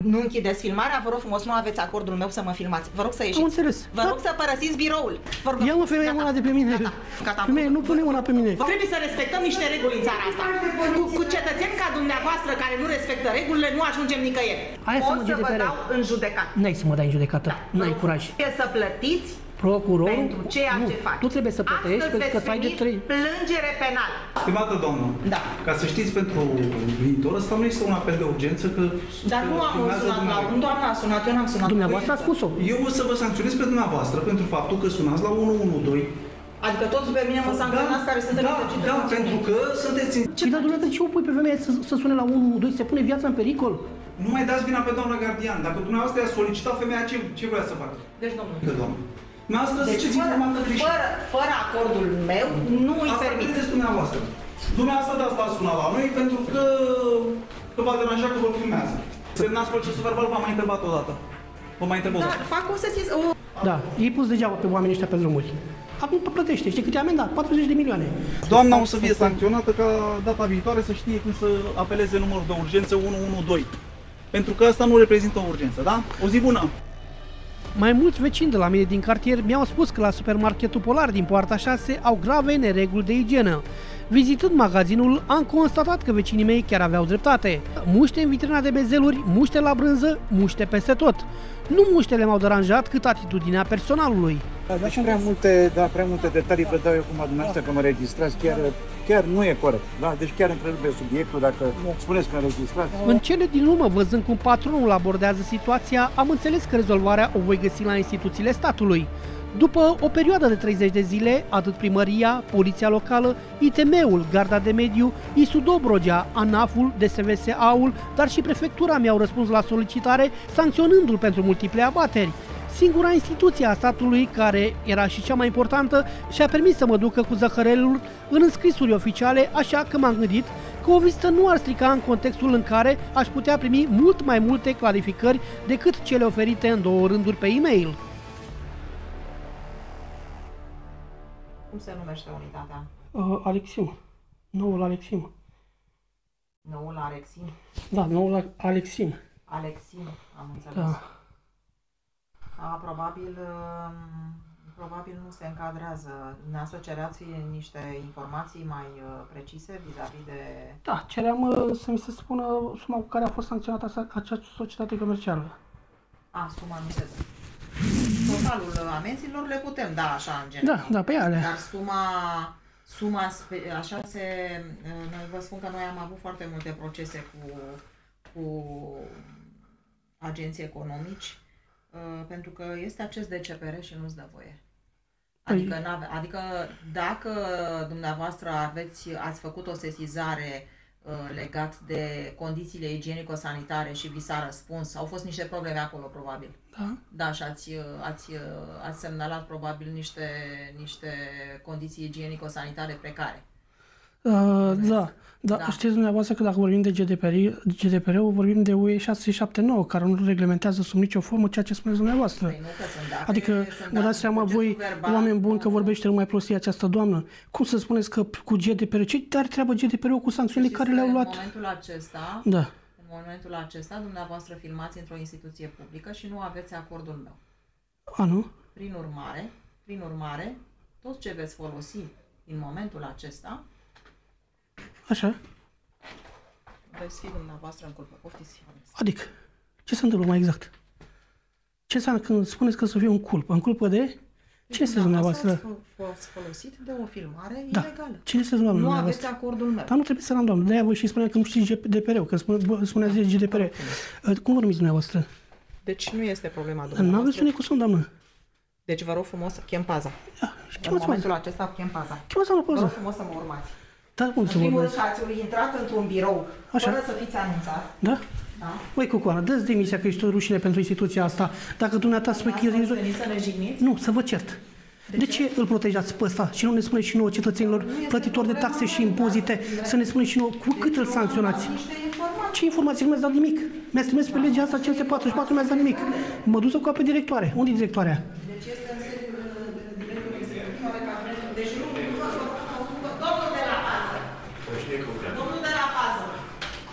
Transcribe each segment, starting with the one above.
nu închideți filmarea, vă rog frumos, nu aveți acordul meu să mă filmați. Vă rog să ieșiți. Am înțeles. Vă rog să părăsiți biroul. Ia-mă, femeie, mâna de pe mine. Femeie, nu pune mâna pe mine. Trebuie să respectăm niște reguli în țara asta. Cu cetățeni ca dumneavoastră care nu respectă regulile, nu ajungem nicăieri. O să vă dau în judecată. N-ai să mă dai în judecată. N-ai curaj. Trebuie să plătiți procurorul pentru ceea ce faci. Tu trebuie să plătești pentru că ai de 3. Plângere penală. Stimată doamnă, ca să știți pentru viitor, ăsta nu este un apel de urgență, că dar nu am sunat la un, doamna a sunat, eu n-am sunat. Dumneavoastră a spus-o. Eu o să vă sancționez pe dumneavoastră pentru faptul că sunați la 112. Adică toți pe mine mă sancționați care sunt în exercițiu. Da, pentru că sunteți... Dar dumneavoastră ce o pui pe femeie să sune la 112, se pune viața în pericol? Nu mai dați vina pe doamna gardian. Dacă dumneavoastră i-a solicitat femeia, ce vrea să facă? Deci, domnule. Deci, fără acordul meu, nu îi permit. Asta credeți dumneavoastră. Dumneavoastră de asta a sunat la noi, pentru că v-a deranjat că vă filmează. Semnați procesul verbal, v-am mai întrebat odată. Vă mai întreb odată. Da, fac o sesiz... Da, ei pus degeaba pe oamenii ăștia pe drumuri. Acum plătește, știi cât i-a amendat? 40 de milioane. Doamna o să fie sancționată ca data viitoare să știe cum să apeleze numărul de urgență 112. Pentru că asta nu reprezintă o urgență, da? O zi bună! Mai mulți vecini de la mine din cartier mi-au spus că la supermarketul Polar din Poarta 6 au grave nereguli de igienă. Vizitând magazinul, am constatat că vecinii mei chiar aveau dreptate. Muște în vitrina de bezeluri, muște la brânză, muște peste tot. Nu muștele m-au deranjat, cât atitudinea personalului. Deci prea multe detalii vă dau eu cum dumneavoastră că mă registrați, chiar nu e corect. Da? Deci chiar întrerupe subiectul dacă spuneți că înregistrați. În cele din urmă, văzând cum patronul abordează situația, am înțeles că rezolvarea o voi găsi la instituțiile statului. După o perioadă de 30 de zile, atât primăria, poliția locală, ITM-ul, Garda de Mediu, ISU Dobrogea, ANAF-ul, DSVSA-ul, dar și prefectura mi-au răspuns la solicitare, sancționându-l pentru multiple abateri. Singura instituție a statului, care era și cea mai importantă, și-a permis să mă ducă cu zăhărelul în înscrisuri oficiale, așa că m-am gândit că o vizită nu ar strica în contextul în care aș putea primi mult mai multe clarificări decât cele oferite în 2 rânduri pe e-mail. Cum se numește unitatea? Alexim. Noul Alexim. Noul Alexim? Da, noul Alexim. Alexim, am înțeles. Da. Probabil nu se încadrează. Dumneavoastră cereați niște informații mai precise vis-a-vis de... Da, ceream să mi se spună suma cu care a fost sancționată această societate comercială. Suma nu se dă. Totalul amenzilor le putem da așa în general. Da, pe alea. Dar suma așa se... Vă spun că noi am avut foarte multe procese cu agenții economici, pentru că este acces de CPR și nu-ți dă voie. Adică dacă dumneavoastră ați făcut o sesizare legat de condițiile igienico-sanitare și vi s-a răspuns, au fost niște probleme acolo probabil. Da. Da, și ați semnalat probabil niște condiții igienico-sanitare precare. Da. Știți dumneavoastră că dacă vorbim de GDPR-ul, vorbim de UE 679, care nu reglementează sub nicio formă ceea ce spuneți dumneavoastră. Păi nu, că sunt date, adică vă dați seama voi, oameni buni, că vorbește numai prostie această doamnă. Cum să spuneți că cu GDPR, ce are treabă GDPR-ul cu sancțiunile care le-au luat? În momentul acesta, dumneavoastră filmați într-o instituție publică și nu aveți acordul meu. Nu? Prin urmare, tot ce veți folosi în momentul acesta, așa, veți fi dumneavoastră în culpă. Poftiți. Adică, ce se întâmplă mai exact? Ce înseamnă când spuneți că să fiu în culpă? În culpă de? Cine este dumneavoastră? Ați folosit de o filmare ilegală. Cine este dumneavoastră? Nu aveți acordul meu. Dar nu trebuie să l-am, doamnă. De-aia voi și spuneți că nu știți GDPR-ul, că spuneți GDPR. Cum vorbiți dumneavoastră? Deci nu este problema dumneavoastră. Nu aveți cu somn, doamnă. Deci vă rog frumos să chem paza. În momentul acesta chem paza. Chemați la pază. Vă rog frumos să mă urmați. Da, cum să în primul rând că ați intrat într-un birou fără să fiți anunțat. Da? Da. Băi, Cucoana, dă-ți demisia că ești tot rușine pentru instituția asta. Dacă dumneata spui că... să ne jigniți? Nu, să vă cert. De ce îl protejați pe ăsta și nu ne spuneți și nouă cetățenilor plătitori de taxe și impozite să ne spuneți și nouă cu cât îl sancționați? Ce informații? Nu mi-ați dat nimic. Mi-ați trimis pe legea asta 544, nu mi-ați dat nimic. Mă duc să cu pe directoare. Unde e directoarea? Deci este în sediul directorului executiv al cabinetului. Deci nu vă consultă domnul de la pază. Domnul de la pază.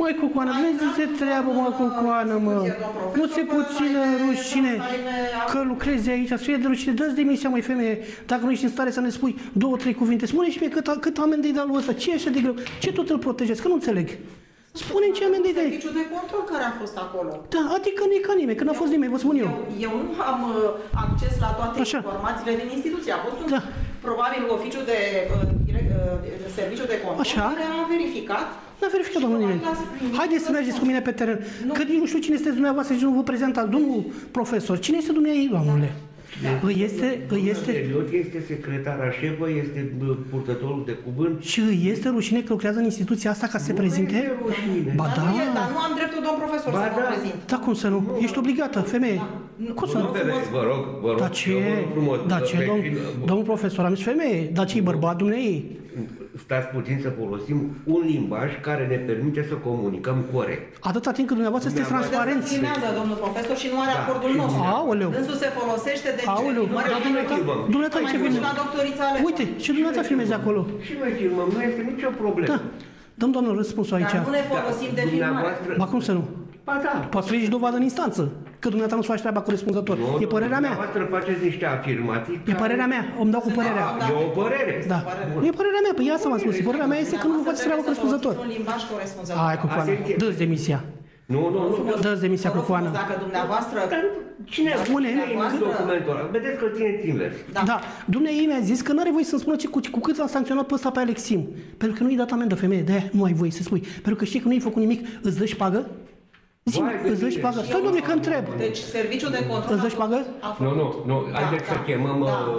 Măi, Cucoană, vezi de treabă, mă, Cucoană, mă. Nu ți-e puțină rușine că lucrezi aici, să fie de rușine. Dă-ți demisia, măi, femeie, dacă nu ești în stare să ne spui 2-3 cuvinte. Spune și mie cât amendă-i de alul ăsta, ce e așa de greu? Ce tot îl protejezi? Că nu înțeleg. Spune-mi ce amendă-i de aici. Serviciul de control care a fost acolo. Da, adică nu e ca nimeni, că n-a fost nimeni, vă spun eu. Eu nu am acces la toate Așa. informațiile din instituție. A fost Da. probabil oficiul de serviciu de control Așa. care a verificat. N-a verificat, domnul nimeni. Haideți să mergeți cu mine pe teren. Că nici nu știu cine este dumneavoastră și nu vă prezentați. Domnul profesor, cine este dumneavoastră, domnule? Îi este... Este secretara șefă, este purtătorul de cuvânt. Și îi este rușine că lucrează în instituția asta ca să se prezinte? Ba Dar, da. dar nu am dreptul, domn profesor, să mă prezint. Da, cum să nu? Ești obligată, femeie. Cum să nu? Vă rog, Dar ce? Dar ce, domnul profesor, am zis femeie, dar ce-i bărbat dumneavoastră? Stați puțin să folosim un limbaj care ne permite să comunicăm corect. Atâta timp cât dumneavoastră sunteți transparenți. Filmează, domnul profesor, și nu are acordul nostru. Aoleu. Dânsul se folosește de Aoleu. Dumneata ce filmezi? Uite, și dumneata filmezi acolo. Și noi filmăm, nu este nicio problemă. Da. Dăm, doamnă, răspunsul aici. Dar nu ne folosim de filmare. Ba cum să nu? Ba da. Poate să ieși dovadă în instanță. Că dumneata nu-ți faci treaba corespunzător. E părerea mea. Dumneavoastră faceți niște afirmații. E părerea mea. Îmi dau cu părerea. E o părere. Da. Nu e părerea mea. Păi asta v-am spus. Părerea mea este că nu vă faceți treaba corespunzător. Un limbaj corespunzător. Hai, Cucoană. Dă-ți demisia. Nu. Dă-ți demisia, Cucoană. Dacă dumneavoastră... Cine Spune. documentul ăla? Vedeți că îl țineți invers. Da. Dumnezeu mi-a zis că nu are voie să-mi spună cu cât l-am sancționat pe ăsta pe Alexim. Pentru că nu i-ai dat amendă, femeie. De-aia nu ai voie să spui. Pentru că știi că nu ai făcut nimic. Îți dă și pagă? Zi-mi, îți dă și pagă. Stai, dom'le, că întreb. Deci serviciul de control... Îți dă și pagă? Nu. Haideți să chemăm...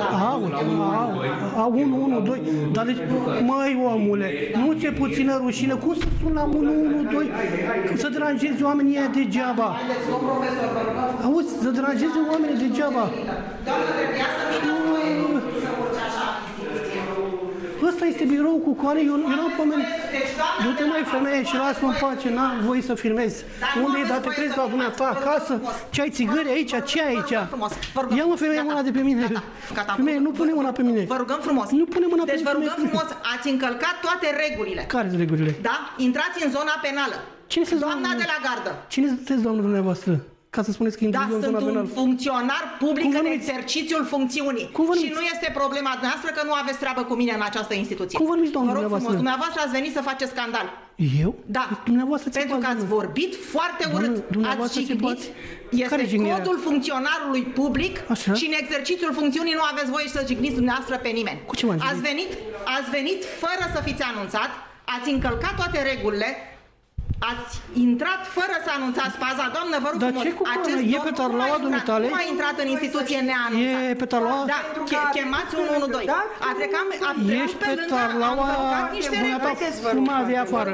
A, 112. Dar deci, măi, omule, nu ți-e puțină rușine. Cum să sun la 112? Să deranjezi oamenii ăia degeaba. Haideți, domn profesor, vă rugăm. Auzi, să deranjezi oamenii degeaba. Doamne, trebuia să-mi dați voie să urce așa în instituție. Ăsta este birou cu coane, eu n-am pomenit. Du-te, mai femeie, și lasă-mă în pace, n-am voie să filmezi. Unde e, dar te crezi la dumneata acasă? Ce ai țigări aici? Ce ai aici? Ia mă, femeie, mâna de pe mine. Femeie, nu pune mâna pe mine. Vă rugăm frumos. Nu pune mâna pe mine. Deci vă rugăm frumos, ați încălcat toate regulile. Care sunt regulile? Da? Intrați în zona penală. Cine sunteți, doamna de la gardă? Cine sunteți, doamnă dumneavoastră? Ca să spuneți că Da, sunt un funcționar public în numiți? exercițiul funcțiunii. Și nu este problema noastră că nu aveți treabă cu mine în această instituție. Cum vă numiți, doamnă, Vă rog dumneavoastră? frumos, dumneavoastră ați venit să faceți scandal. Eu? Da. Dumneavoastră Pentru că ați vorbit foarte urât. Ați jignit. Este codul funcționarului public. Așa? Și în exercițiul funcțiunii nu aveți voie să jigniți dumneavoastră pe nimeni. Cu ce m-am jignit? Ați venit fără să fiți anunțat, ați încălcat toate regulile. Ați intrat fără să anunțați paza, doamnă, vă rog Dar frumos. ce cu coana? E pe tarlaua dumitale? Nu a intrat în instituție neanunțat. E pe tarlaua? Da, chemați 112. A trecut Ești pe tarlaua dumneata fumați de afară.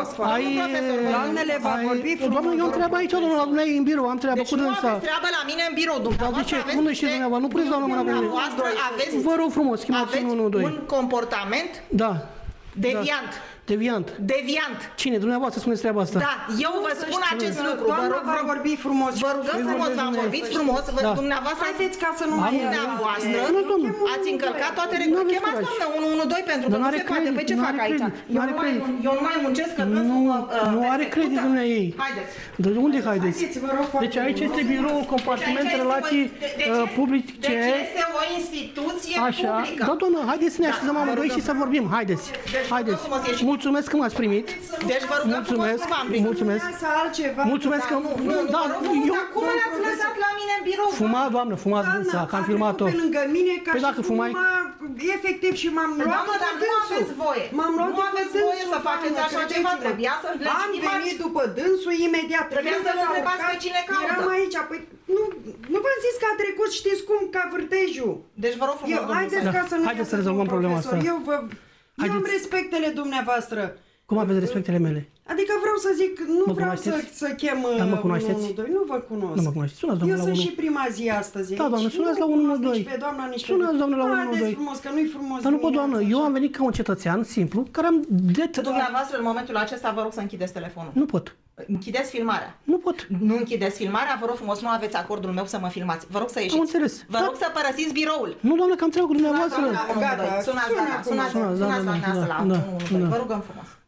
Doamnele, va vorbi frumos. Doamne, eu am treabă aici, doamnă, la dumneavoastră în birou, am treabă deci cu dânsa. Deci nu aveți treabă la mine în birou, Dar de dumneavoastră ce? Cum nu știți dumneavoastră? Nu puneți, doamnă, mâna pe mine. Vă rog frumos, chemați 112. Un comportament deviant. Deviant. Cine? Dumneavoastră spuneți treaba asta? Da, eu vă spun acest lucru. Doamna va vorbi frumos. Vă rugăm frumos, v-am vorbit frumos. Dumneavoastră haideți ca să nu mai dumneavoastră ați încălcat toate regulile. Chemați, doamnă, 112 pentru că nu se poate. Păi ce fac aici? Eu nu mai muncesc că nu are credit dumneavoastră ei. Haideți. De unde haideți? Deci aici este biroul, compartiment, relații publice. Deci este o instituție publică. Da, doamnă, haideți să ne așezăm amândoi și să vorbim. Haideți. Haideți. Mulțumesc că m-ați primit. Deci vă rugăm frumos să v-am primit. Mulțumesc. Mulțumesc că... Da, eu... Cum l-ați lăsat la mine în birou? Fumați, doamnă, fumați dânsa, că am filmat-o. Pe lângă mine, ca păi dacă fumai... Efectiv și m-am luat după dânsul. Nu aveți voie. Nu aveți voie să faceți așa ceva. Trebuia să am venit după dânsul imediat. Trebuia să nu întrebați pe cine caută. Eram aici. Păi nu v-am zis că a trecut, știți cum, ca vârtejul. Deci vă rog frumos, haideți ca să nu... Haideți să rezolvăm problema asta. Eu am respectele dumneavoastră. Cum aveți respectele mele? Adică vreau să zic, nu vreau să chem 112, nu vă cunosc. Nu mă cunoașteți, sunați doamna la 112. Eu sunt și prima zi astăzi. Da, doamnă, sunați la 112. Nici pe doamna, nici pe... Sunați, doamnă, la 112. Haideți frumos, că nu-i frumos. Dar nu pot, doamnă, eu am venit ca un cetățean simplu, care am... Dumneavoastră, în momentul acesta, vă rog să închideți telefonul. Nu pot. Închideți filmarea. Nu pot. Nu închideți filmarea, vă rog frumos, nu aveți acordul meu să mă filmați. Vă rog să ieșiți. Am înțeles. Vă rog să părăsiți biroul. Nu, doamnă, că am treabă cu dumneavoastră. Sunați doamna la 112. Vă rugăm frumos.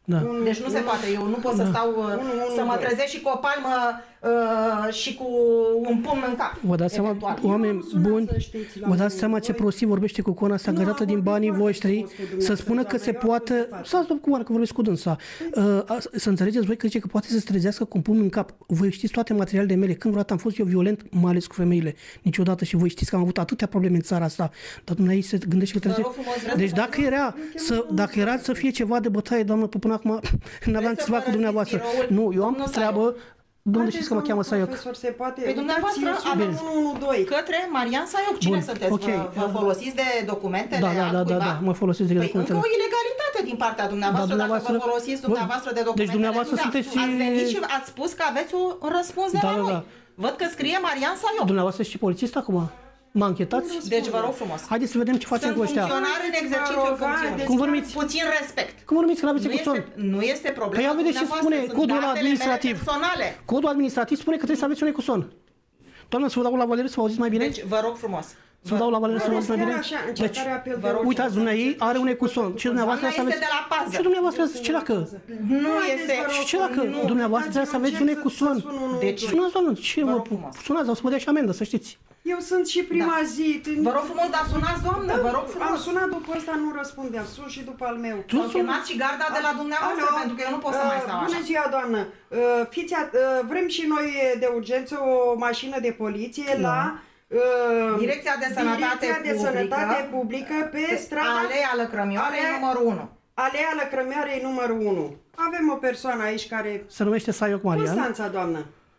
Da. Deci nu se poate, eu nu pot să stau, să mă trezesc și cu o palmă și cu un pumn în cap. Vă dați seama, oameni buni, vă dați seama ce prostii vorbește cu Coana asta, angajată din banii voștri, să spună că se poate, stați cu Coana că vorbesc cu dânsa, să înțelegeți voi că zice că poate să se trezească cu un pumn în cap. Voi știți toate materialele mele, când vreodată am fost eu violent, mai ales cu femeile, niciodată, și voi știți că am avut atâtea probleme în țara asta, dar dumneavoastră se gândește că trebuie. Deci dacă era să fie ceva de bătaie, doamnă, până acum n-aveam ceva cu dumneavoastră. Nu, eu am treabă. Domnule, știți că mă cheamă Saioc. Pe dumneavoastră avem către Marian Saioc. Cine sunteți? Vă folosiți de documentele altcuiva? Da, mă folosesc de documentele. Încă o ilegalitate din partea dumneavoastră, dacă vă folosiți dumneavoastră de documentele. Deci dumneavoastră sunteți... Ați venit și ați spus că aveți un răspuns de la noi. Văd că scrie Marian Saioc. Dumneavoastră și polițist acum? Mă închetați? Deci vă rog frumos. Haideți să vedem ce facem cu ăștia. Sunt funcționar în exercițiul funcțiunii. Cum vă numiți? Puțin respect. Cum vă numiți că n-aveți cu son? Nu este problema. Păi vedeți ce spune codul administrativ. Codul administrativ spune că trebuie să aveți un ecuson. Doamna, să vă dau la Valeriu să vă auziți mai bine? Deci vă rog frumos. Să vă dau la Valeriu să vă auziți mai bine? Deci, uitați, dumneavoastră are un ecuson. Și dumneavoastră să aveți... Și dumneavoastră ce dacă? Nu este... Și ce dacă? Dumneavoastră trebuie să aveți un ecuson. Deci, sunați, doamnă, ce mă... Sunați, o să mă dea și amendă, să știți. Eu sunt și prima zi. Vă rog frumos, dar sunați, doamnă, vă rog frumos. Am sunat după ăsta, nu răspundeam. Sun și după al meu. S-au chemat și garda de la dumneavoastră, pentru că eu nu pot să mai stau așa. Bună ziua, doamnă. Vrem și noi de urgență o mașină de poliție la Direcția de Sănătate Publică pe strada Alea Lăcrămioarei numărul 1. Alea Lăcrămioarei numărul 1. Avem o persoană aici care... Se numește Saioc Marian. Constanța, doamnă.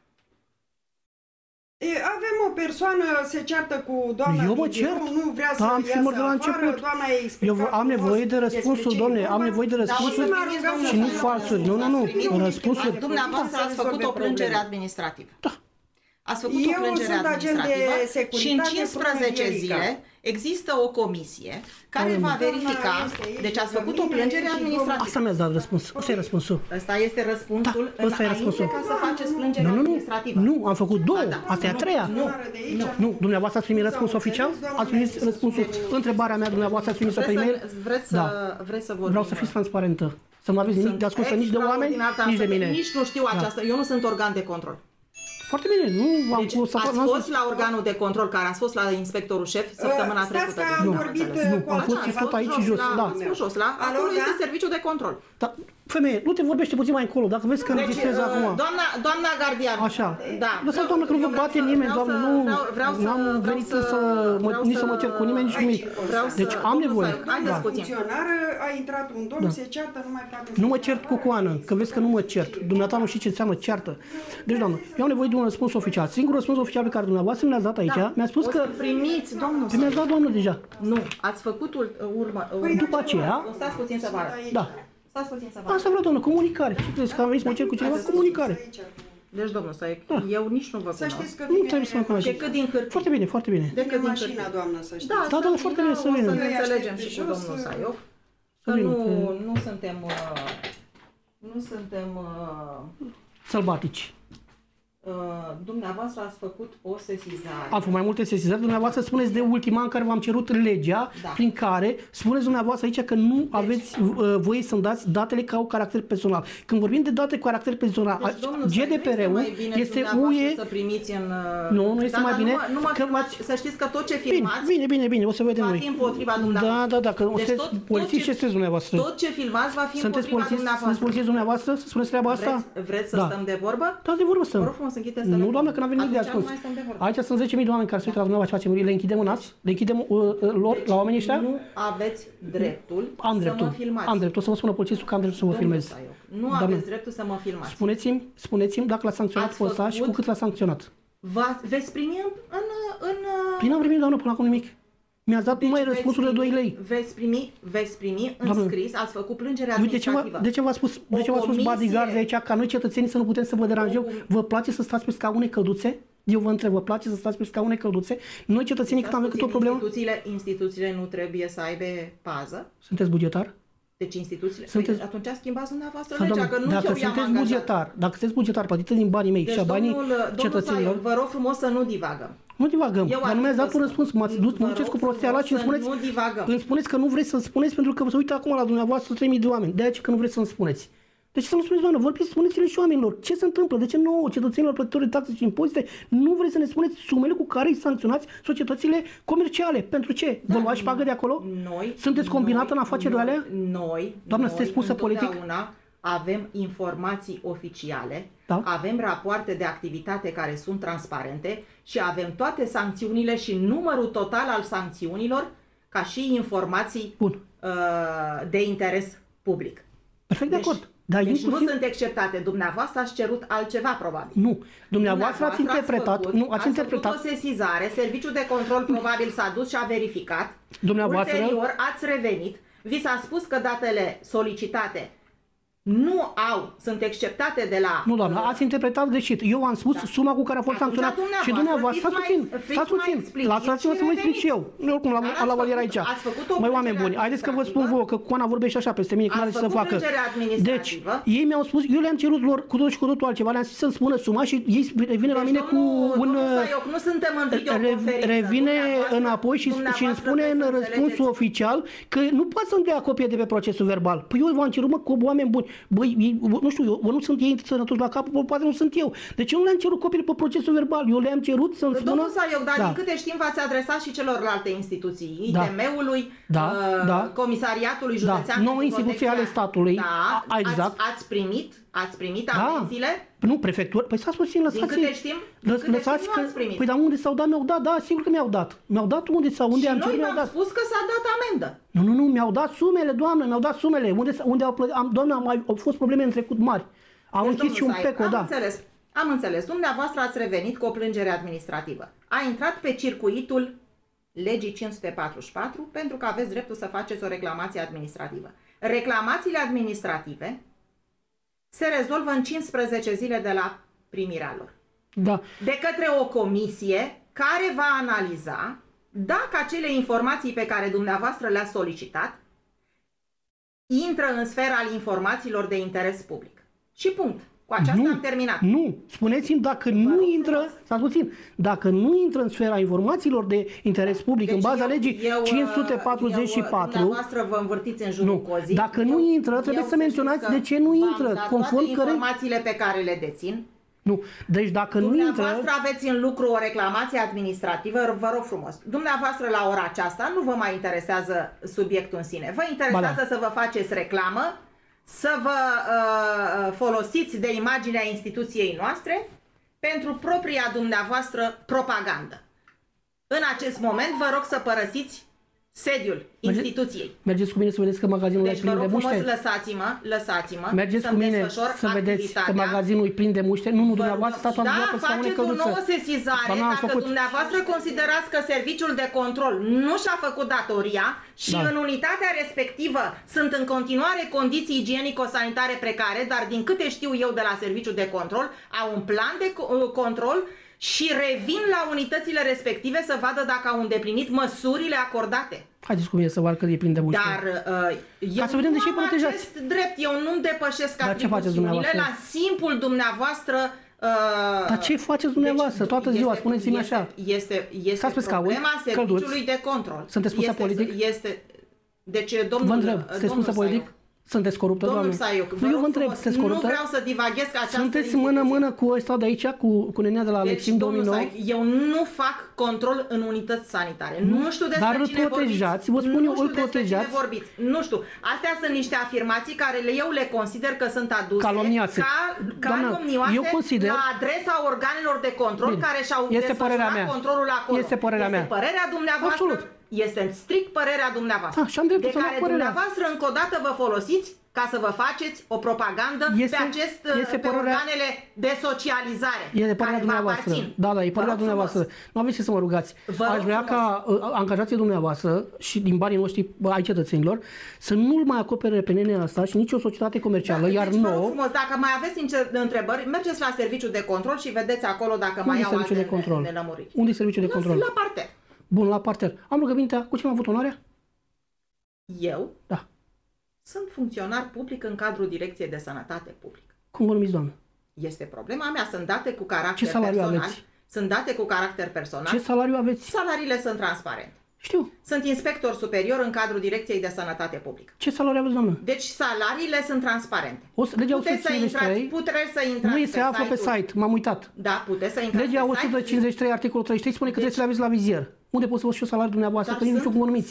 Avem o persoană, se ceartă cu doamna. Eu mă cert? Nu vrea să iasă de la început. Eu am nevoie de răspunsul, domne, am nevoie de răspunsuri și nu falsuri. Nu, răspunsuri. Dumneavoastră ați făcut o plângere administrativă. Da. Ați făcut o plângere administrativă și în 15 zile există o comisie care va verifica. Deci ați făcut o plângere administrativă. Asta mi-ați dat răspuns. Ăsta e răspunsul. Ăsta este răspunsul înainte ca să faceți plângere administrativă. Nu, am făcut două. Asta e a treia. Nu, dumneavoastră ați primit răspuns oficial? Ați primit răspunsul? Întrebarea mea, dumneavoastră ați primit-o pe e-mail? Vreți să vorbim? Vreau să fiți transparentă. Să nu aveți nimic de ascuns nici de oameni, nici de mine. Nici nu știu aceasta. Eu nu sunt organ de control. Foarte bine, nu am deci, ați fost la organul de control, care ați fost la inspectorul șef săptămâna trecută. Nu, am fost și tot aici jos. Jos, acolo este serviciul de control. Da, femeie, nu te vorbește puțin mai încolo, dacă vezi că înregistrezi acum. Doamna gardian. Așa. Da. Lăsați, doamnă, că nu vă bate nimeni, doamnă, nu am venit nici să mă cer cu nimeni, nici nimic. Deci am nevoie. Funcționară, a intrat un domn, se ceartă, nu mai poate. Nu mă cert cu Coană, că vezi că nu mă cert. Dumneata nu știi ce înseamnă ceartă. Deci, doamnă, eu am nevoie de un răspuns oficial. Singurul răspuns oficial pe care dumneavoastră mi-l-ați dat aici, mi-a spus că... primiți, domnul. Mi-ați dat, doamnă, deja. Nu, ați făcut după aceea... Stați puțin să vă arăt. Da. Asta vreau, doamnă, comunicare. Ce crezi că am venit să mă cer cu cineva? Comunicare. Deci, domnul Saioc, eu nici nu vă cunosc. Nu trebuie să mă cunoaști. Decât din hârtie. Foarte bine, foarte bine. Decât din mașina, doamnă, să știți. Da, foarte bine să vină. Să ne înțelegem și cu domnul Saioc. Că nu suntem sălbatici. Dumneavoastră ați făcut o sesizare. Am făcut mai multe sesizări. Dumneavoastră spuneți de ultima în care v-am cerut legea, prin care spuneți dumneavoastră aici că nu aveți voie să-mi dați datele ca au caracter personal. Când vorbim de date cu caracter personal, GDPR-ul este UE... Să primiți în... Nu este mai bine. Să știți că tot ce filmați... Bine, o să vedem noi. Va fi împotriva dumneavoastră. Da, că sunteți polițiști și sunteți dumneavoastră. Tot ce filmați va fi împotriva dumneavoastră. Sunteți polițiști dumneavoastră? Să spuneți treaba asta? Vreți să stăm de vorbă? Da, de vorbă stăm. Nu, doamnă, că n-am venit de ascuns. Aici sunt 10.000 de oameni care se uită la dumneavoastră ce facem. Le închidem în ați? Le închidem lor, la oamenii ăștia? Nu aveți dreptul să mă filmați. Am dreptul să mă spună polițistul că am dreptul să vă filmez. Nu aveți dreptul să mă filmați. Spuneți-mi dacă l-a sancționat pe ăsta și cu cât l-a sancționat. Veți primi în... Păi n-am primit, doamnă, până acum nimic. Mi-ați dat numai răspunsul de 2 lei. Veți primi în scris, ați făcut plângere administrativă. De ce v-a spus bodyguards aici, ca noi cetățenii să nu putem să vă deranjăm? Vă place să stați pe scaune călduțe? Eu vă întreb, vă place să stați pe scaune călduțe? Noi cetățenii când am avut o problemă... Instituțiile nu trebuie să aibă pază? Sunteți bugetar? Deci instituțiile... Atunci schimbați dumneavoastră legea, că nu dacă sunteți bugetar, plătită din banii mei și a banii cetățenilor... Vă rog frumos să nu divagăm. Nu divagăm, dar nu mi-ați dat un răspuns, m-ați dus, nu duceți cu prosteala și îmi spuneți că nu vreți să spuneți pentru că se uită acum la dumneavoastră 3000 de oameni, de-aia că nu vreți să-mi spuneți. De ce să nu spuneți, doamnă, vorbiți, spuneți-le și oamenilor. Ce se întâmplă? De ce nouă cetățenilor plătitori de taxe și impozite nu vreți să ne spuneți sumele cu care îi sancționați societățile comerciale? Pentru ce? Vă luați pagă de acolo? Sunteți combinată în afacerile alea? Doamnă, sunteți pusă politic? Avem informații oficiale, da? Avem rapoarte de activitate care sunt transparente și avem toate sancțiunile și numărul total al sancțiunilor ca și informații de interes public. Perfect de acord. Dar deci nu sunt acceptate. Dumneavoastră ați cerut altceva, probabil. Nu. Dumneavoastră ați interpretat. Ați făcut o sesizare, serviciul de control probabil s-a dus și a verificat. Ulterior ați revenit. Vi s-a spus că datele solicitate sunt acceptate de la... Nu, doamnă, ați interpretat greșit. Eu am spus suma cu care a fost sancționat. Și dumneavoastră, stați puțin. Lăsați-mă să mă explic și eu. Nu, oricum, la valier aici. Măi, oameni buni, haideți că vă spun vouă că Coana vorbește așa peste mine, că n-are ce să facă. Deci, ei mi-au spus, eu le-am cerut lor cu tot și cu totul altceva, le-am zis să-mi spună suma și ei revine la mine cu un... Nu suntem în videoconferință. Revine înapoi și îmi spune în răspunsul oficial că nu poate să-mi dea copie de pe procesul verbal. Păi eu v-am cerut, mă, cu oameni buni. Băi, nu știu, eu nu sunt ei sănătoși la cap, poate nu sunt eu. Deci eu nu le-am cerut copiile pe procesul verbal, eu le-am cerut să-mi spună... Domnul Saioc, dar din câte știm v-ați adresat și celorlalte instituții, ITM-ului, Comisariatului Județean... nouă instituții ale statului, exact. Ați primit amenziile? Nu, prefectură. Păi stați puțin, lăsați... Din câte știm, nu ați primit. Păi dar unde s-au dat, mi-au dat, da, sigur că mi-au dat. Mi-au dat unde am cerut, mi-au dat. Și noi v-am spus că s-a dat amendă. Nu, mi-au dat sumele, doamnă, mi-au dat sumele. Unde au plătit, doamnă, au fost probleme în trecut mari. Au închis și un PECO, da. Am înțeles. Dumneavoastră ați revenit cu o plângere administrativă. A intrat pe circuitul legii 544 pentru că aveți dreptul să faceți o reclamație administrativă. Reclamațiile administrative se rezolvă în 15 zile de la primirea lor. Da. De către o comisie care va analiza dacă acele informații pe care dumneavoastră le-ați solicitat intră în sfera al informațiilor de interes public. Și punct. Cu aceasta am terminat. Nu. Spuneți-mi dacă nu intră, stați puțin, dacă nu intră în sfera informațiilor de interes public în baza legii 544... Dumneavoastră vă învârtiți în jurul cozii. Dacă nu intră, trebuie să menționați de ce nu intră. Conform informațiile pe care le dețin. Nu. Deci dacă nu intră... Dumneavoastră aveți în lucru o reclamație administrativă, vă rog frumos. Dumneavoastră la ora aceasta nu vă mai interesează subiectul în sine. Vă interesează să vă faceți reclamă, să vă folosiți de imaginea instituției noastre pentru propria dumneavoastră propagandă. În acest moment vă rog să părăsiți sediul instituției. Mergeți cu mine să vedeți că magazinul e plin de muște? Deci lăsați-mă Mergeți cu mine să vedeți că magazinul e plin de muște? Nu, dumneavoastră stați pe scaune călduță. Faceți o nouă sesizare dacă dumneavoastră considerați că serviciul de control nu și-a făcut datoria și în unitatea respectivă sunt în continuare condiții igienico-sanitare precare, dar din câte știu eu de la serviciul de control, au un plan de control și revin la unitățile respective să vadă dacă au îndeplinit măsurile acordate. Haideți cu mine să vadă că e plin de muște. Dar eu să vedem de ce nu am acest drept, eu nu-mi depășesc atribuțiunile la simpul dumneavoastră. Dar ce faceți dumneavoastră toată ziua? Spuneți-mi așa. Este problema serviciului de control. Sunteți pusă politic? Deci, domnul politic? Sunteți coruptă, doamne? Eu vă întreb, sunteți coruptă? Nu vreau să divaghez că această sunteți mână-mână cu ăsta de aici, cu nenea de la Alexim 2009? Eu nu fac control în unități sanitare. Nu știu despre cine protejați, vă spun eu, îl protejați. Nu știu. Astea sunt niște afirmații care eu le consider că sunt aduse calomnioase la adresa organelor de control care și-au desfășurat controlul acolo. Este părerea mea. Este părerea dumneavoastră. Absolut. Este strict părerea dumneavoastră, de care dumneavoastră încă o dată vă folosiți ca să vă faceți o propagandă pe organele de socializare care vă aparțin. Da, e părerea dumneavoastră. Nu aveți ce să mă rugați. Aș vrea ca angajații dumneavoastră și din banii noștri ai cetățenilor să nu-l mai acopere pe nenea asta și nicio societate comercială, iar nouă... Dacă mai aveți întrebări, mergeți la serviciul de control și vedeți acolo dacă mai au alte nelămuriri. Unde e serviciul de control? La parter. Bun, la parter. Am rugămintea, cu cine am avut onoarea? Eu? Da. Sunt funcționar public în cadrul Direcției de Sănătate Publică. Cum vă numiți, doamnă? Este problema mea, sunt date cu caracter ce salariu personal. Aveți? Sunt date cu caracter personal. Ce salariu aveți? Salariile sunt transparente. Știu. Sunt inspector superior în cadrul Direcției de Sănătate Publică. Ce salariu aveți, doamnă? Deci salariile sunt transparente. Legea Puteți să 153 intrați se află pe site, m-am uitat. Da, puteți să intrați Legea pe site. 153, articolul 33 spune că trebuie să le aveți la vizier. Unde pot să vă și eu salariul dumneavoastră, Dar că nici nu știu cum vă numiți.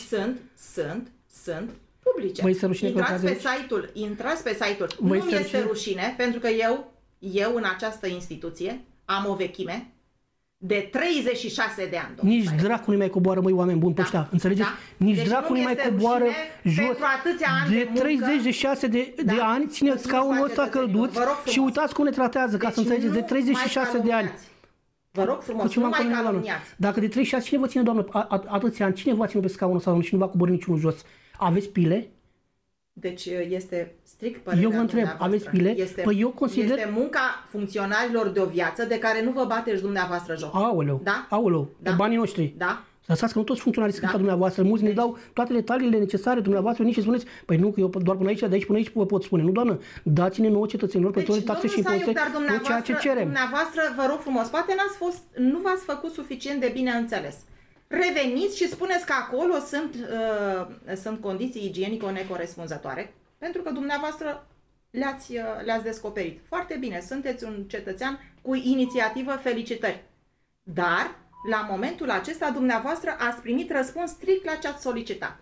Sunt publice. Vă este rușine că Intrați pe site-ul. Vă Nu este mi este rușine? rușine, pentru că eu în această instituție am o vechime de 36 de ani. Nici dracu nu mai coboară, măi, oameni buni pe Da. ăștia, înțelegeți? Da. Nici Deci dracu nu nu mai este coboară rușine jos. pentru atâția ani De de muncă. 36 de Da. ani țineți În scaunul slujba ăsta cetățenilor. călduț Vă rog frumos. și uitați cum ne tratează, ca să Deci înțelegeți, de nu 36 mai de ani. calomniați. Vă rog frumos, Ce nu m-am mai calomniat, doamnă? calomniați. Dacă de 36, cine vă ține, doamnă, atâția ani? Cine vă ține pe scaunul ăsta, doamnă, și nu va coborî niciunul jos? Aveți pile? Deci este strict părerea Eu vă întreb, dumneavoastră. aveți pile? Păi eu consider- Este munca funcționarilor de o viață de care nu vă bateți dumneavoastră joc. Aoleu, Da? aoleu, Da. de banii noștri. Da? Lăsați că nu toți funcționarii sunt Da. ca dumneavoastră, mulți ne dau toate detaliile necesare dumneavoastră, nici și spuneți, păi nu, că eu doar până aici, de aici până aici vă pot spune. Nu, doamnă, dați-ne nouă cetățenilor pe toate taxe și domnul impozite, Saiuc, dar tot ceea ce cerem. dumneavoastră, vă rog frumos, poate nu v-ați făcut suficient de bine înțeles. Reveniți și spuneți că acolo sunt condiții igienico necorespunzătoare, pentru că dumneavoastră le-ați descoperit. Foarte bine, sunteți un cetățean cu inițiativă, felicitări. Dar, la momentul acesta, dumneavoastră ați primit răspuns strict la ce ați solicitat.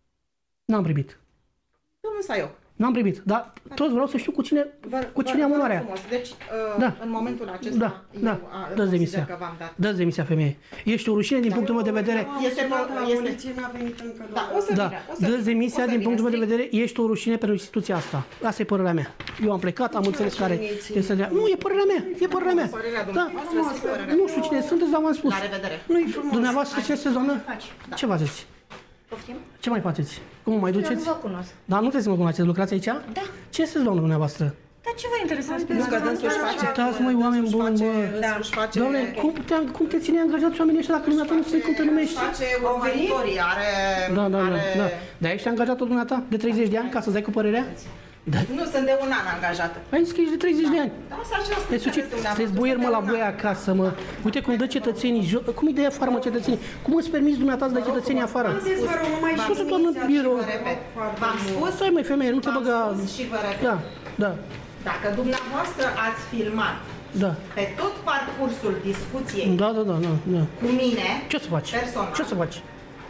N-am primit. Domnul Saiuc, N-am primit, dar tot vreau să știu cu cine am vă rog onoarea. frumos. Deci, Da. în momentul acesta, Da, da, eu dă-ți consider demisia. că v-am dat. Dă-ți demisia, femeie. Ești o rușine din punctul meu de vedere. Este- N-a venit încă, Da, o să Da, vină, o să dă-ți vină, demisia o să din vină, punctul meu de strict. vedere. Ești o rușine pentru instituția asta. Asta e părerea mea. Eu am plecat, am înțeles care este de... Nu, e părerea mea, e părerea mea. Părerea Da, dumneavoastră, este părerea nu știu cine sunteți, dar v-am spus. La revedere. Nu-i dumneavoastră ce sunteți, doamnă? Da. Ce faceți? Poftim? Ce mai faceți? Cum mă mai Eu nu duceți? vă cunosc. Dar nu trebuie să mă cunoașteți, lucrați aici? Da. Ce sunteți, doamnă, dumneavoastră? Dar ce vă interesează pe Nu, că asta? dânsul își face... Uitați, măi, oameni buni, bă. Își face... Doamne, cum te ține angajați oamenii ăștia dacă dumneata nu spui cum te numești? Își face urmăritorii, are... Da. are... Dar ești angajat tot dumneata de 30 de ani ca să-ți dai cu părerea? Da. Nu, sunt de un an angajată. Ai zis că ești de 30 de ani. Da, să așa Te suci, sunteți boier, mă, la voi acasă, mă. Uite cum dă cetățenii, cum îi dă afară, mă, cetățenii? Cum îți permiți dumneata să dai cetățenii afară? Scuze, doamnă birou. V-am spus Stai, măi, femeie, nu te v-am băga... spus și vă repet. Da. Dacă dumneavoastră ați filmat Da. pe tot parcursul discuției Da. cu mine, Ce o să faci? personal, Ce o să faci?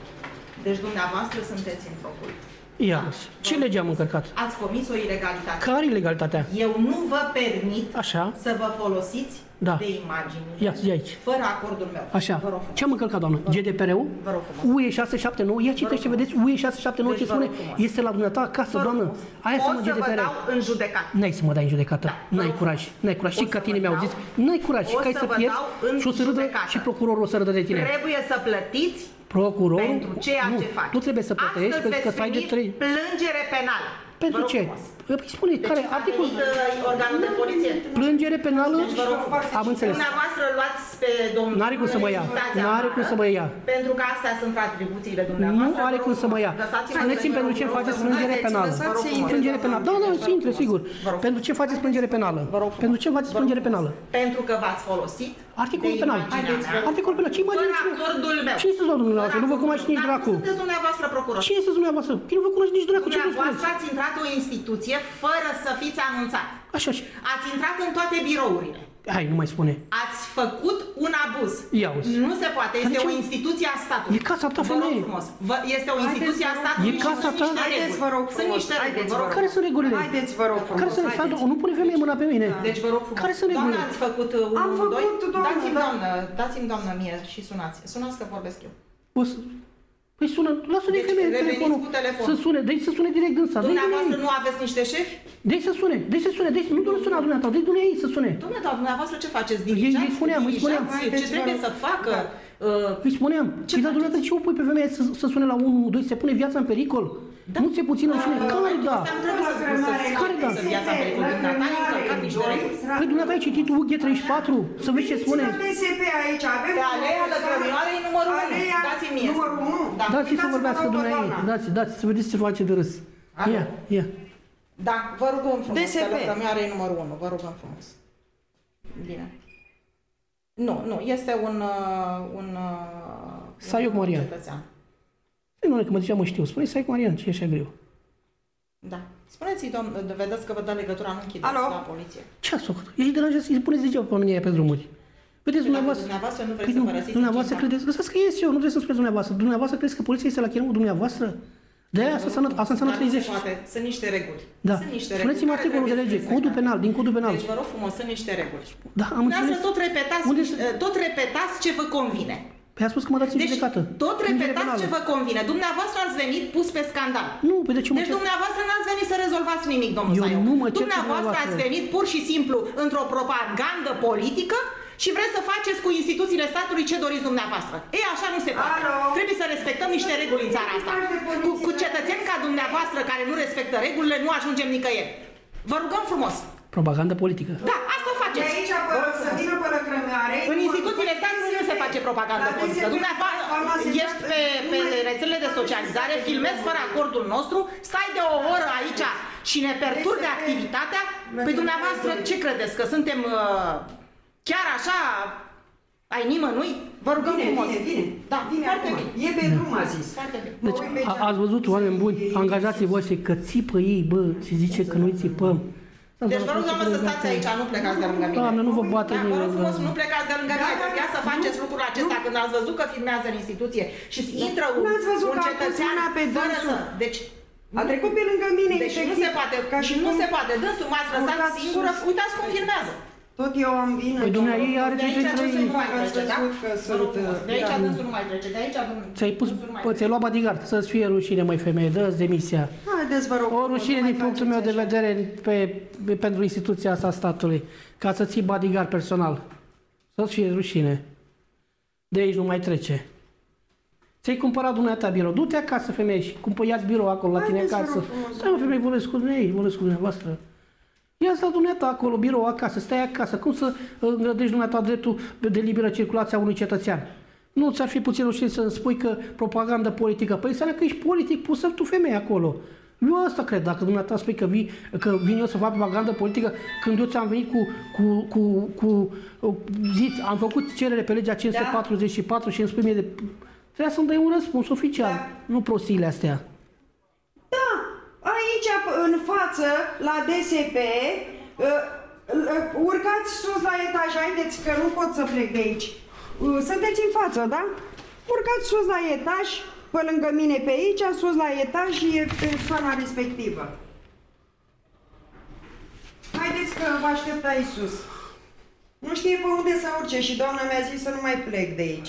deci dumneavoastră sunteți în procul. Ia, ce lege am încărcat? Ați comis o ilegalitate. Care e legalitatea? Eu nu vă permit Așa. să vă folosiți Da. de imagini Ia aici. fără acordul meu. Așa. Vă rog frumos. Ce am încălcat, doamnă? GDPR-ul? Vă rog frumos. UE 679? Ia citește, vedeți? UE 679 Deci ce vă spune? rog frumos. Este la dumneata acasă, Vă rog doamnă. frumos. Aia O să mă să vă GDPR. dau în judecată. N-ai să mă dai în judecată. Da. N-ai Vă curaj. N-ai curaj. Și O ca să tine vă mi-au dau zis. N-ai curaj. o Că ai să să vă pierzi dau în și o să râdă judecată. și procurorul o să râdă de tine. Trebuie să plătiți Procurorul? pentru ceea nu, ce faci. tu trebuie să plătești Astăzi pentru că veți stai de primi 3. plângere penală. Pentru Vă rog ce? frumos. Păi spune, Deci care a articol? venit organul de poliție. Plângere penală? Deci vă rog frumos. Am înțeles. Dumneavoastră luați pe domnul... N-are cum să mă ia. Dați N-are cum să mă ia. Pentru că astea sunt atribuțiile Nu dumneavoastră. are cum să mă ia. Spuneți-mi pentru ce faceți plângere penală. Plângere penală. Da, să intre, sigur. Pentru ce faceți plângere penală? Pentru ce faceți plângere penală? Pentru că v-ați folosit Articolul de penal. imaginea mea, Articolul penal. Ce imagine? fără acordul meu. Cine sunteți, domnul dumneavoastră? Nu vă cunoaște nici Dar dracu. nu sunteți dumneavoastră procuror. Cine sunteți dumneavoastră? Că nu vă cunoaște nici dracu. Ce vă spuneți? Dumneavoastră ați intrat o instituție fără să fiți anunțat. Așa. Ați intrat în toate birourile. Hai, nu mai spune. Ați făcut un abuz. Ia uzi. Nu se poate. Dar Este de ce? o instituție a statului. E casa ta, Vă rog femeie. frumos. Este o instituție a statului. E casa și ta? sunt niște Haideți, reguli. vă rog Sunt frumos. niște reguli. Haideți, Vă vă rog. rog. Care sunt regulile? Haideți, vă rog frumos. Care sunt? haideți. Nu pune femeie mâna pe mine. Deci vă rog frumos. Care sunt Doamna, regulile? ați făcut 1, Am 2? făcut, doamnă, Dați-mi, da. doamnă, dați-mi, doamnă, mie și sunați. Sunați că vorbesc eu. O să... Păi sună, lasă-ne Deci, femeie reveniți telefonul. cu telefonul. Să sune, deci să sune direct dânsa. Dumneavoastră nu aveți niște șefi? Deci să sune, nu doar suna dumneata, deci dumneavoastră ei să sune. Dom'le, dar dumneavoastră ce faceți? Îi spuneam. Diligenți? Ce trebuie să facă? Îi spuneam, Ce și dar faceți? dumneavoastră ce o pui pe femeie să sune la 1, 2, se pune viața în pericol? Nu se puțină rușine. Care da? Asta nu trebuie să Care da? să viața pe dumneata, ai încălcat niște reguli. Păi dumneata ai citit UG34? Să vezi ce spune. DSP aici, avem... Pe aleea Lăcrămioarei numărul 1. Aleea Dați-mi mie. numărul 1. Da. Dați-i să vorbească Uitați-vă, dumneavoastră. doamna. Dați, să vedeți ce face de râs. Ia. Da, vă rugăm frumos. DSP. Pe Lăcrămioarei numărul 1. Vă rugăm frumos. Bine. Nu, este un Saiuc Marian. cetățean. Nu, că mă ziceam, mă știu. Spune Saiuc Marian, ce e așa greu? Da. Spuneți-i, vedeți că vă dă legătura, nu închideți la poliție. Ce ați făcut? Ei deranjează, îi puneți degeaba pe oamenii aia pe drumuri. Vedeți, Dumneavoastră nu vreți să părăsiți dumneavoastră credeți, lăsați că ies eu, nu vreți să-mi spuneți dumneavoastră. Dumneavoastră credeți că poliția este la cheremul dumneavoastră? De-aia asta înseamnă 30. Sunt niște reguli. Da. Sunt niște Spuneți-mi reguli articolul de care lege, trebuie codul penal, din codul penal. Deci vă rog frumos, sunt niște reguli. Da, am înțeles. Tot repetați ce vă convine. Păi a spus că mă dați în judecată. Tot repetați ce vă convine. Dumneavoastră ați venit pus pe scandal. Nu, pe de ce mă Deci dumneavoastră n-ați venit să rezolvați nimic, domnul Saiuc. Dumneavoastră ați venit pur și simplu într-o propagandă politică și vreți să faceți cu instituțiile statului ce doriți dumneavoastră. Ei, așa nu se poate. Trebuie să respectăm niște reguli în țara asta. Cu cetățeni ca dumneavoastră care nu respectă regulile, nu ajungem nicăieri. Vă rugăm frumos. Propagandă politică. Da, asta faceți. De aici să vină până crămare. În instituțiile statului nu se face propagandă politică. Dumneavoastră ești pe rețelele de socializare, filmezi fără acordul nostru, stai de o oră aici și ne perturbe activitatea. Păi dumneavoastră ce credeți? Că suntem chiar așa ai nimănui? Vă rugăm frumos. Bine. Da, foarte bine. E pe drum, a zis. Foarte bine. Deci ați văzut, oameni buni, angajații voștri, că țipă ei, bă, și zice că noi țipăm. Deci vă rog, doamnă, să stați aici, nu plecați de lângă mine. Doamne, nu vă bată nimeni. Vă rog frumos, nu plecați de lângă mine. Trebuia să faceți lucrul acesta când ați văzut că filmează în instituție și intră un cetățean fără să... Deci a trecut pe lângă mine, deci nu se poate, nu se poate. Dânsul m-ați lăsat singură, uitați cum filmează. Tot eu am vină. Păi dumneavoastră ei are ce nu mai trece, da? De aici dânsul nu mai trece, de aici ți-ai luat bodyguard, să-ți fie rușine, măi femeie, dă-ți demisia. Haideți, vă rog. O rușine din punctul meu de vedere pentru instituția asta a statului, ca să ții bodyguard personal. Să-ți fie rușine. De aici nu mai trece. Ți-ai cumpărat dumneata birou. Du-te acasă, femeie, și ia-ți birou acolo la tine acasă. Stai, mă, femeie, vorbesc cu dumneavoastră. Ia-ți la dumneata acolo, birou acasă, stai acasă. Cum să îngrădești dumneata dreptul de liberă circulație a unui cetățean? Nu ți-ar fi puțin rușine să-mi spui că propagandă politică? Păi înseamnă că ești politic, pusă tu femeie acolo. Eu asta cred, dacă dumneata spui că vin eu să fac propagandă politică, când eu ți-am venit ziți, am făcut cerere pe legea 544 și îmi spui mie de... Trebuia să-mi dai un răspuns oficial, nu prostiile astea. Da, aici în față, la DSP, urcați sus la etaj, haideți că nu pot să plec de aici. Sunteți în față, da? Urcați sus la etaj, pe lângă mine pe aici, sus la etaj și e persoana respectivă. Haideți că vă aștept aici sus. Nu știe pe unde să urce și doamna mi-a zis să nu mai plec de aici.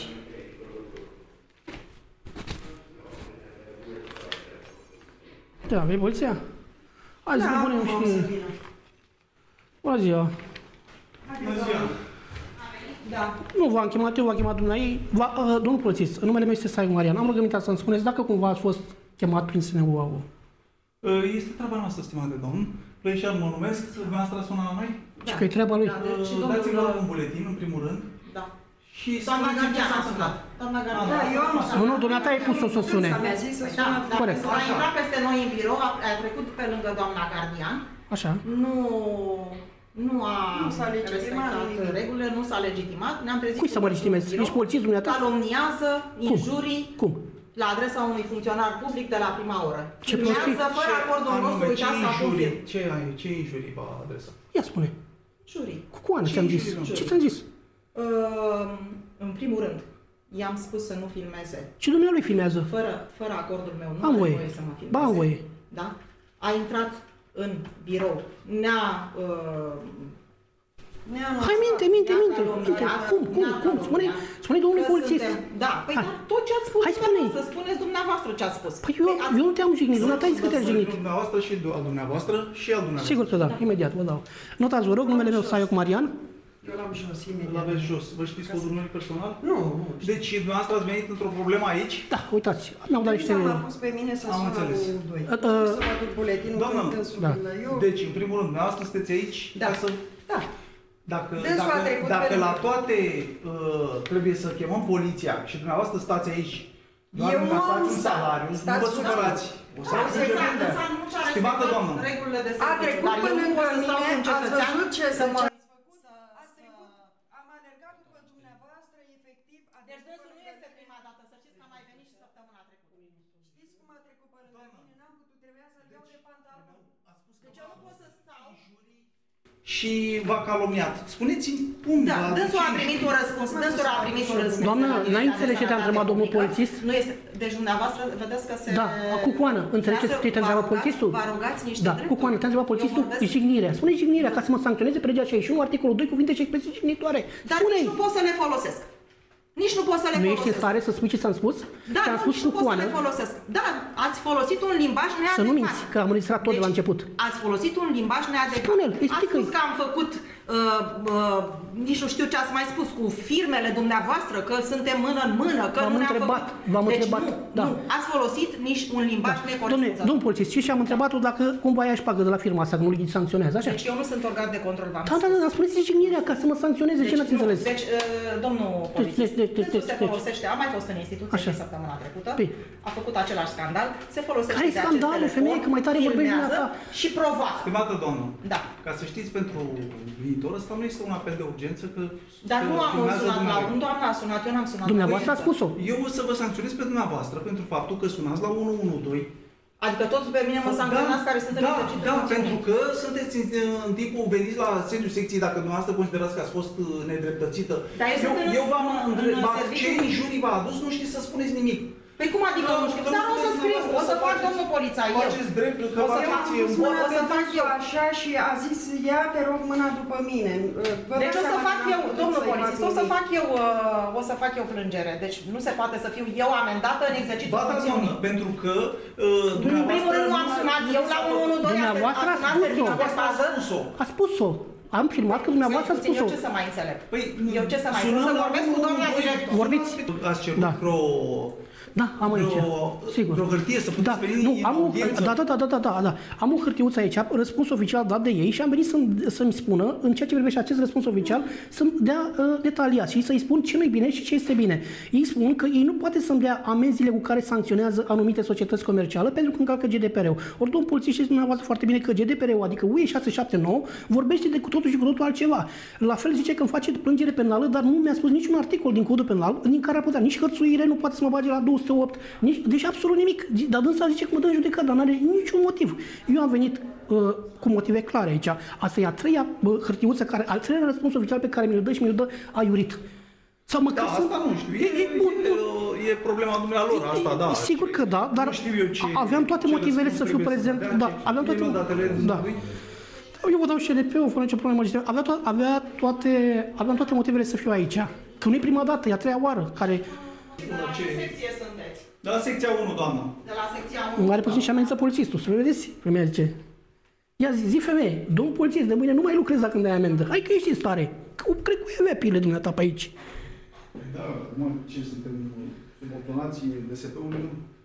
Da, vei poliția? Hai să punem și... Bună ziua! Bună ziua! Da. Nu v-am chemat eu, v-a chemat dumneavoastră. Domnul polițist, numele meu este Saiuc Marian. Am rugămintea să-mi spuneți dacă cumva ați fost chemat prin SNU-ul. Este treaba noastră, stimate domn. Plăișan mă numesc, dumneavoastră sună la noi? Și că e treaba lui. Dați-vă un buletin, în primul rând. Da. Și doamna Gardian a sunat. Doamna Gardian. Da, eu am sunat. Nu, dumneata ai pus-o să sune. Mi-a zis să sună. Corect. A intrat peste noi în birou, a trecut pe lângă doamna Gardian. Așa. Nu a respectat regulile, nu s-a legitimat. Ne-am trezit. Cui să mă legitimezi? Ești polițist, dumneata? Calomniază, injurii. Cum? La adresa unui funcționar public de la prima oră. Ce prostii? Fără acordul nostru, uitați la confirm. Ce injurii vă adresa? Ia spune. Jurii. Cu coană ți-am zis. Ce ți-am zis? În primul rând, i-am spus să nu filmeze. Și dumnealui filmează. Fără acordul meu. Nu am are voie. voie să mă filmeze. Ba, am voie. Da? A intrat în birou. Hai, minte. Cum? Spune domnului polițist. Da, păi tot ce ați spus, să spuneți dumneavoastră ce ați spus. Păi eu nu te-am jignit, dumneata ai zis că te-ai jignit. Dumneavoastră și al dumneavoastră și al dumneavoastră. Sigur că da, imediat vă dau. Notați, vă rog, numele meu Saiuc Marian. Eu l-am jos, imediat. Îl aveți jos. Vă știți codul meu personal? Nu. Deci dumneavoastră ați venit într-o problemă aici? Da, uitați, mi-au dat niște... M-a pus pe mine să sună cu 2. Să mă duc buletinul când dânsul eu. Deci, în primul rând, dumneavoastră sunteți aici ca să... Da. Dacă la toate trebuie să chemăm poliția și dumneavoastră stați aici, doar încasați un salariu, nu vă supărați. O să stimată doamnă, a trecut pe lângă mine, ați văzut ce să mă... Am alergat după Deci dânsul nu este prima dată, să știți că a mai venit și săptămâna trecută. Știți cum a trecut pe lângă mine? N-am putut, trebuia să-l iau de pantalon. Deci eu nu pot să stau. Și v-a calomniat. Spuneți-mi cum Da, dânsul a primit un răspuns. Dânsul a primit un răspuns. Doamnă, n-ai înțeles ce te-a întrebat domnul polițist? Nu este. Deci dumneavoastră vedeți că se... Da, cu coană. Înțelegi ce te-a întrebat polițistul? Vă arugați niște Da, drepturi. cu coană. Te-a întrebat polițistul jignirea. Spune jignirea ca să mă sancționeze pe legea 61, articolul 2, cuvinte și expresii jignitoare. Dar Spune-i. nici nu pot să le folosesc. Nici nu pot să le Nu folosesc. ești în stare să spui ce ți-am spus? Da, Ți-am spus nici cu nu pot să coană. le folosesc. Da, ați folosit un limbaj neadecvat. Să nu minți, că am înregistrat tot de la început. Ați folosit un limbaj neadecvat. Spune-l, Ați explică-i. spus că am făcut, nici nu știu ce ați mai spus, cu firmele dumneavoastră, că suntem mână în mână, că V-am nu ne-am întrebat, făcut. v-am Deci întrebat, nu, da. nu, ați folosit nici un limbaj necorespunzător. Domnul polițist, și am întrebat-o dacă cumva ea își pagă de la firma asta, că nu îi sancționează, așa? Deci eu nu sunt organ de control, v-am Da, da, da, spuneți jignirea ca să mă sancționeze, ce n-ați nu, înțeles? Deci, domnul polițist, dânsul se deci. folosește, a mai fost în instituție Așa. și săptămâna trecută, Păi. a făcut același scandal, se folosește Care-i de acest scandalul, telefon, femeie, că mai tare vorbești filmează dumneata? și provoacă. Stimată doamnă, Da. ca să știți pentru viitor, ăsta nu este un apel de urgență, că Dar că nu am filmează sunat la dumneavoastră. un, doamna a sunat, eu n-am sunat. Dumneavoastră a spus-o. Eu o să vă sancționez pe dumneavoastră pentru faptul că sunați la 112. Adică tot pe mine mă sancționați care sunt în da, exercițiu da, funcțional. pentru că sunteți în timpul veniți la sediul secției, dacă dumneavoastră considerați că ați fost nedreptățită. Dar eu v-am întrebat serviciu. ce injurii v-a adus, nu știți să spuneți nimic. Păi cum adică nu știu? Dar o să scriu, o să fac domnul polițai eu. Faceți dreptul că O să fac o să fac eu. Așa și a zis, ia te rog mâna după mine. Deci o să fac eu, domnul polițist, o să fac eu plângere. Deci nu se poate să fiu eu amendată în exercițiu Ba da, doamnă, funcțional. pentru că În primul rând nu am sunat eu la 112, Dumneavoastră am a sunat spus-o. serviciul de fază. spus-o. A spus-o. Am filmat că dumneavoastră a spus-o. Eu ce să mai înțeleg? Păi, Eu ce să mai înțeleg? Să vorbesc cu doamna director. Vorbiți. Ați cerut Da. Da, am aici. Sigur. vreo hârtie să puteți Da, veni nu, în am o, audiență? da. Am o hârtiuță aici, răspuns oficial dat de ei și am venit să-mi spună, în ceea ce privește acest răspuns oficial, să-mi dea detaliat și să-i spun ce nu-i bine și ce este bine. Ei spun că ei nu poate să-mi dea amenziile cu care sancționează anumite societăți comerciale pentru că încalcă GDPR-ul. Ori, domnul polițist, știți dumneavoastră foarte bine că GDPR-ul, adică UE 679, vorbește de cu totul și cu totul altceva. La fel zice că îmi face plângere penală, dar nu mi-a spus niciun articol din codul penal din care ar putea nici hărțuire, nu poate să mă bage la 208, deci absolut nimic. Dar dânsa zice că mă dă în judecată, dar nu are niciun motiv. Eu am venit cu motive clare aici. Asta e a treia hârtiuță, al treilea răspuns oficial pe care mi-l dă și mi-l dă aiurit. Sau măcar Da, asta nu știu. E problema dumnealor, asta, da. Sigur că da, dar Nu știu eu aveam toate ce motivele să răspuns fiu trebuie prezent. să dea, Da, ce- aveam toate. ce datele Da. Eu vă dau ședp-ul, fără nicio problemă. Aveam toate motivele să fiu aici. Că nu e prima dată, e a treia oară care De la ce secție sunteți? De la secția 1, doamnă. De la secția 1. îmi are puțin și amenință polițistul. Să vedeți? Femeia zice, ia zi femeie, domnul polițist, de mâine nu mai lucrezi dacă îmi dai amendă. Hai că ești în stare. Cred că e pile dumneata pe aici. Da, mă, ce suntem subordonații DSP-ului?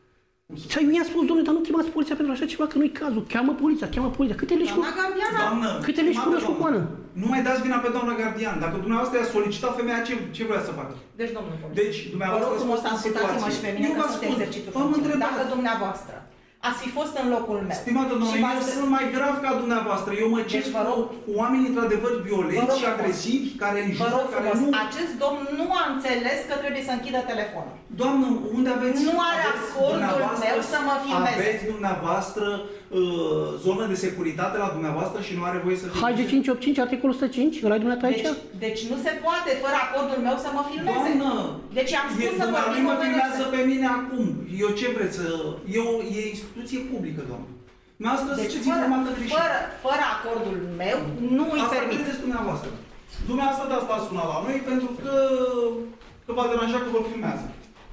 Și eu i-am spus, domnule, dar nu chemați poliția pentru așa ceva, că nu-i cazul. Cheamă poliția. Câte leși cu... Doamna Gardiana. Doamnă, Câte leși stimată cu doamnă, coană? Nu mai dați vina pe doamna gardian. Dacă dumneavoastră i-a solicitat femeia, ce vrea să facă? Deci, domnul polițist. Deci, Vă dumneavoastră rog ați frumos, fost în ascultați-mă și pe mine Eu că v-am sunt spus, exercițiu v-am funcțional. întrebat. Dacă dumneavoastră ați fi fost în locul meu. Stimată doamnă, și eu v-ați- sunt mai grav ca dumneavoastră. Eu mă cer Deci, vă rog- cu oameni într-adevăr Vă violenți rog și frumos. agresivi, care Vă înjură, rog care frumos, nu... acest domn nu a înțeles că trebuie să închidă telefonul. Doamnă, unde aveți... Nu are aveți acordul dumneavoastră- meu să mă filmeze. Aveți dumneavoastră zonă de securitate la dumneavoastră și nu are voie să filmeze? Hage 585, articolul 105, îl ai dumneata aici? Deci nu se poate fără acordul meu să mă filmeze. Doamnă, Deci am spus să vorbim mă filmează omenește. pe mine acum. Eu ce vreți să... E instituție publică, doamnă. Dumneavoastră Deci sunteți informată greșit. fără acordul meu nu îi Asta permit. credeți dumneavoastră. Dumneavoastră de asta a sunat la noi pentru că v-a deranjat că vă filmează.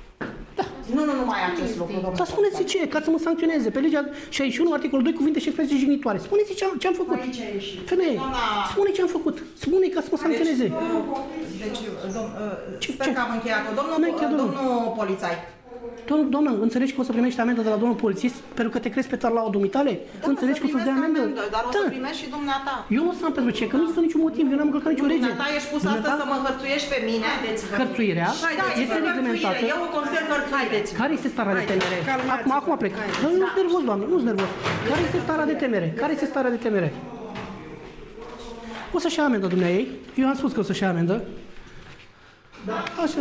Nu numai acest lucru, domnule. Dar spuneți ce, ca să mă sancționeze. Pe legea 61, articolul 2, cuvinte și expresii jignitoare. Spuneți ce am făcut. Aici a ieșit. Femeie, spune ce am făcut. Spune ca să mă sancționeze. Deci, sper că am încheiat-o. N-ai încheiat, domnul. Domnul polițai. Doamnă, înțelegi că o să primești amendă de la domnul polițist pentru că te crezi pe tarlaua dumitale? Înțelegi că o să-ți dea amendă? Dar o să Da. primești și dumneata. Eu nu o să am pentru ce, că nu există niciun motiv, eu n-am încălcat nicio lege. Dumneata ești pus astăzi să mă hărțuiești pe mine. Hărțuirea este reglementată. Eu o consider hărțuire. Care este starea de temere? Acum plec. Dar nu-s nervos, doamnă, nu-s nervos. Care este starea de temere? Care este starea de temere? O să-și ia amendă dumneaei. Eu am spus că o să-și ia amendă. Așa.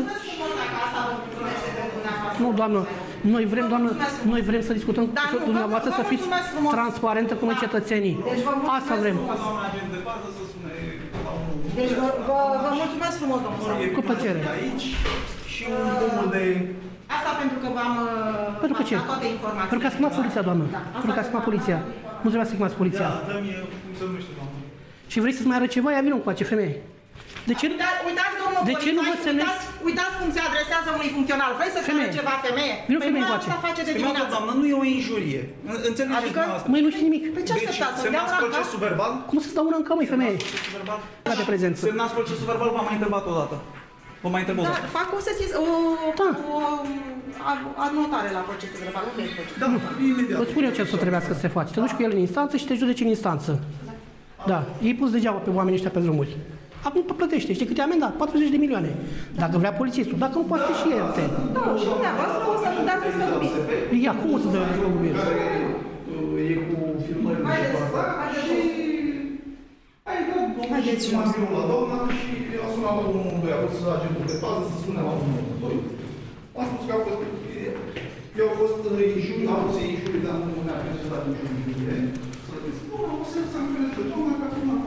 Nu, doamnă, noi vrem, doamnă, noi vrem să discutăm cu dumneavoastră, să fiți transparentă cu noi cetățenii. Asta vrem. Deci vă mulțumesc frumos, domnule. Cu plăcere. Și un drumul de... Asta pentru că v-am dat toate informațiile. Pentru că a schimbat poliția, doamnă. Pentru că a schimbat poliția. Nu trebuia să schimbați poliția. Da, dă-mi cum se numește, doamnă. Și vrei să-ți mai arăt ceva? Ia vină cu acea femeie. De ce, uitați, domnul de ce nu vă semnezi? Uitați cum se adresează unui funcțional. Vrei să spună ceva, femeie? Vină femeie cu acea. Asta face de Stimată dimineață. doamnă, nu e o injurie. Înțelegeți dumneavoastră. Măi, nu știi nimic. Pe ce așteptați? Să-mi dea Semnați una în cap? procesul verbal? Cum să-ți dau una în cap, măi, femeie? De prezență. Semnați procesul verbal, v-am mai întrebat o dată. Vă mai întreb o dată. Da, fac o anotare la procesul verbal. Unde e procesul? Da, imediat. Îți spun eu ce să trebuiască să se faci. Te duci cu el în instanță și te judeci în instanță. Da, ei pus degeaba pe oamenii ăștia pe drumuri. Acum plătește, știi cât e amenda? 40 de milioane. Dacă vrea polițistul, dacă nu poate și el. Da, și dumneavoastră o să-mi dați despăgubiri. Ia, cum o să dă despăgubiri? E cu filmările și cu asta. Haideți și m-am la doamna și a sunat la 112, a fost agentul de pază să sune la 112. A spus că au fost injurii, au fost injurii, dar nu ne-a prezentat niciun injurie. Nu, o să sancționez pe doamna că a sunat.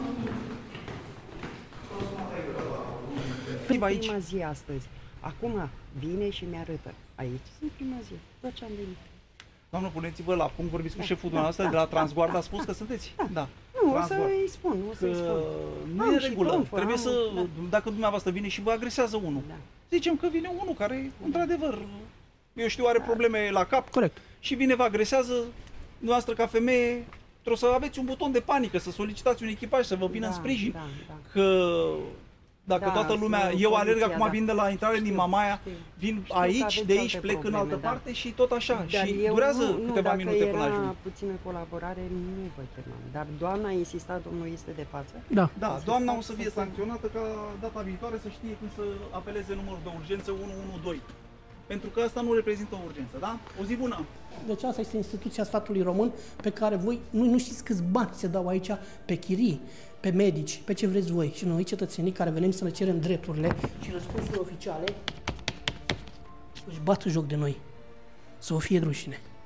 Prima zi astăzi. Acum vine și mi-arătă. Aici sunt prima zi. Tot ce am venit. Doamnă, puneți-vă la punct, vorbiți cu șeful dumneavoastră de la Transguard, a spus că sunteți? Da. Nu, o să-i spun, Nu e regulă. Trebuie să, dacă dumneavoastră vine și vă agresează unul, zicem că vine unul care, într-adevăr, eu știu, are probleme la cap. Corect. Și vine, vă agresează, dumneavoastră ca femeie, trebuie să aveți un buton de panică, să solicitați un echipaj, să vă vină în sprijin. Că dacă toată lumea, eu alerg acum, vin de la intrare din Mamaia, vin aici, de aici plec în altă parte și tot așa. Și durează câteva minute până ajung. Dacă era puțină colaborare, nu vă chemam. Dar doamna a insistat, domnul este de față? Da. Da, doamna o să fie sancționată ca data viitoare să știe cum să apeleze numărul de urgență 112. Pentru că asta nu reprezintă o urgență, da? O zi bună! Deci asta este instituția statului român pe care voi nu știți câți bani se dau aici pe chirii, pe medici, pe ce vreți voi. Și noi, cetățenii care venim să ne cerem drepturile și răspunsuri oficiale, își bat joc de noi. Să o fie rușine.